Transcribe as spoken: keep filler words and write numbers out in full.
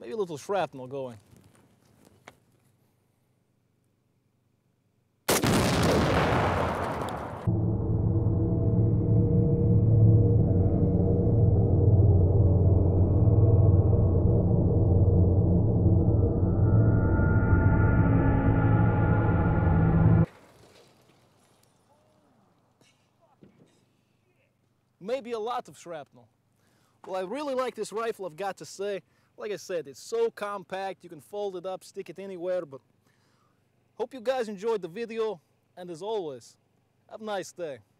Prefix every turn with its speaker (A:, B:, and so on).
A: Maybe a little shrapnel going. Maybe a lot of shrapnel. Well, I really like this rifle, I've got to say. Like I said, it's so compact, you can fold it up, stick it anywhere, but hope you guys enjoyed the video, and as always, have a nice day.